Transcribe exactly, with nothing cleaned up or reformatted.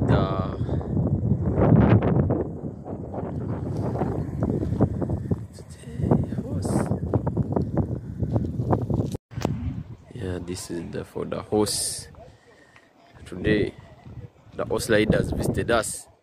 the horse. Yeah, this is the for the horse. Today the horse riders visited us.